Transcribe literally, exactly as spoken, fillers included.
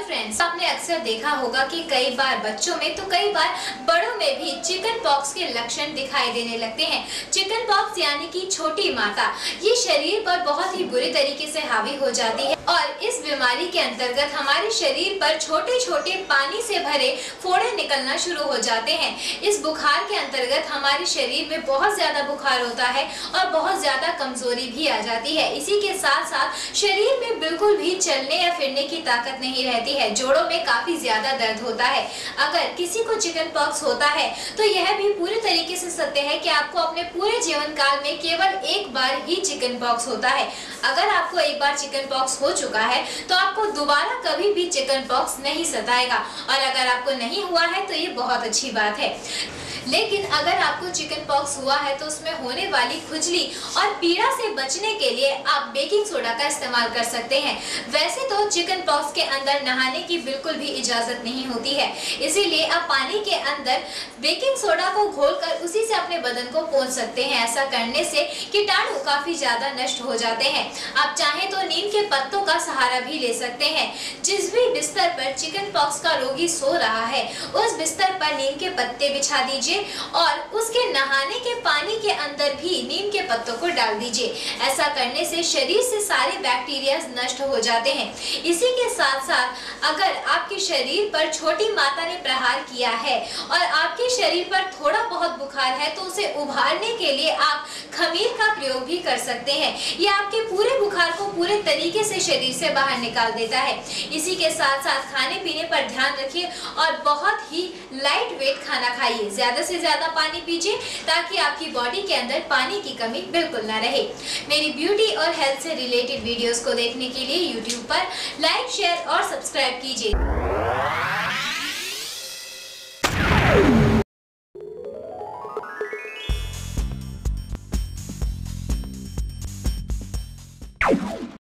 Friends, आपने अक्सर देखा होगा कि कई बार बच्चों में तो कई बार बड़ों में भी चिकन पॉक्स के लक्षण दिखाई देने लगते हैं। चिकन पॉक्स यानी कि छोटी माता, ये शरीर पर बहुत ही बुरे तरीके से हावी हो जाती है और इस बीमारी के अंतर्गत हमारे शरीर पर छोटे छोटे पानी से भरे फोड़े निकलना शुरू हो जाते हैं। इस बुखार के अंतर्गत हमारे शरीर में बहुत ज्यादा बुखार होता है और बहुत ज्यादा कमजोरी भी आ जाती है। इसी के साथ साथ शरीर में बिल्कुल भी चलने या फिरने की ताकत नहीं रहती है। जोड़ों में काफी ज्यादा दर्द होता है। अगर किसी को चिकन पॉक्स होता है तो यह भी पूरे तरीके से सत्य है कि आपको अपने पूरे जीवन काल में केवल एक बार ही चिकन पॉक्स होता है। अगर आपको एक बार चिकन पॉक्स हो चुका है तो आपको दोबारा कभी भी चिकन पॉक्स नहीं सताएगा, और अगर आपको नहीं हुआ है तो ये बहुत अच्छी बात है। लेकिन अगर आपको चिकन पॉक्स हुआ है तो उसमें होने वाली खुजली और पीड़ा से बचने के लिए आप बेकिंग सोडा का इस्तेमाल कर सकते हैं। वैसे तो चिकन पॉक्स के अंदर नहाने की बिल्कुल भी इजाजत नहीं होती है, इसीलिए आप पानी के अंदर बेकिंग सोडा को घोलकर उसी से अपने बदन को पोंछ सकते हैं। ऐसा करने से कीटाणु काफी ज्यादा नष्ट हो जाते हैं। आप चाहें तो नीम के पत्तों का सहारा भी ले सकते हैं। जिस भी बिस्तर पर चिकन पॉक्स का रोगी सो रहा है उस बिस्तर पर नीम के पत्ते बिछा दीजिए और उसके नहाने के पानी के अंदर भी नीम के पत्तों को डाल दीजिए। ऐसा करने से शरीर से सारे बैक्टीरिया नष्ट हो जाते हैं। इसी के साथ साथ अगर आपके शरीर पर छोटी माता ने प्रहार किया है और आपके शरीर पर थोड़ा बहुत बुखार है तो उसे उभारने के लिए आप खमीर का प्रयोग भी कर सकते हैं। यह आपके पूरे बुखार को पूरे तरीके से शरीर से बाहर निकाल देता है। इसी के साथ साथ खाने पीने पर ध्यान रखिए और बहुत ही लाइट वेट खाना खाइए। ज्यादा से ज्यादा पानी पीजिए ताकि आपकी बॉडी के अंदर पानी की कमी बिल्कुल ना रहे। मेरी ब्यूटी और हेल्थ से रिलेटेड वीडियोस को देखने के लिए यूट्यूब पर लाइक, शेयर और सब्सक्राइब कीजिए।